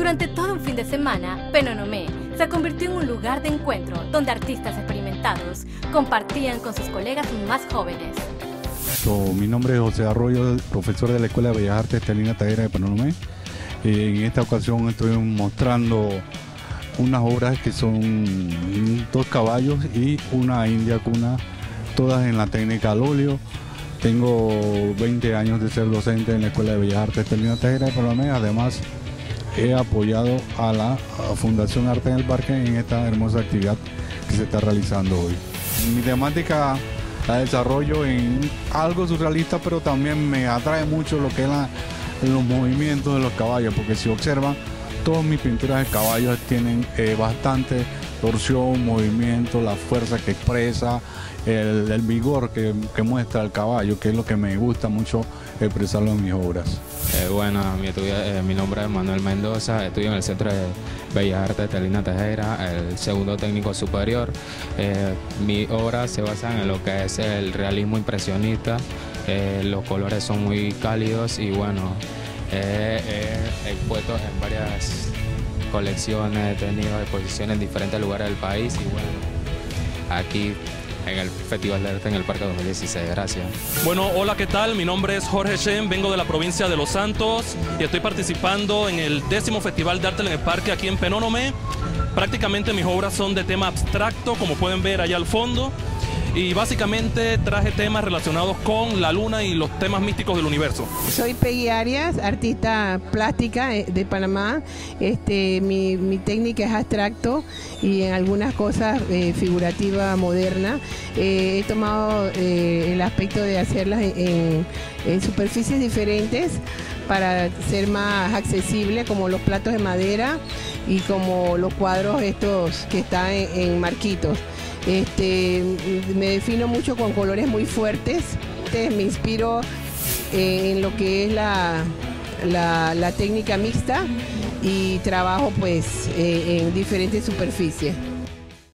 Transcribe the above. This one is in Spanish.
Durante todo un fin de semana, Penonomé se convirtió en un lugar de encuentro donde artistas experimentados compartían con sus colegas más jóvenes. Mi nombre es José Arroyo, profesor de la Escuela de Bellas Artes Estelina Tejera de Penonomé. En esta ocasión estoy mostrando unas obras que son 2 caballos y una india cuna, todas en la técnica al óleo. Tengo 20 años de ser docente en la Escuela de Bellas Artes Estelina Tejera de Penonomé. Además, he apoyado a la Fundación Arte en el Parque en esta hermosa actividad que se está realizando hoy. Mi temática la desarrollo en algo surrealista, pero también me atrae mucho lo que es los movimientos de los caballos, porque si observan, todas mis pinturas de caballos tienen bastante torsión, movimiento, la fuerza que expresa, el vigor que muestra el caballo, que es lo que me gusta mucho expresarlo en mis obras. Mi nombre es Manuel Mendoza, estudio en el Centro de Bellas Artes de Estelina Tejera, el segundo técnico superior. Mis obras se basan en lo que es el realismo impresionista, los colores son muy cálidos y bueno, he expuesto en varias colecciones, he tenido exposiciones en diferentes lugares del país y bueno, aquí en el Festival de Arte en el Parque 2016. Gracias. Bueno, hola, ¿qué tal? Mi nombre es Jorge Shen, vengo de la provincia de Los Santos y estoy participando en el 10º Festival de Arte en el Parque aquí en Penonomé. Prácticamente mis obras son de tema abstracto, como pueden ver allá al fondo, y básicamente traje temas relacionados con la luna y los temas místicos del universo. Soy Peggy Arias, artista plástica de Panamá. Mi técnica es abstracto y en algunas cosas figurativa moderna. He tomado el aspecto de hacerlas en superficies diferentes para ser más accesible, como los platos de madera y como los cuadros estos que están en marquitos. Me defino mucho con colores muy fuertes. Me inspiro en lo que es la técnica mixta y trabajo pues en diferentes superficies.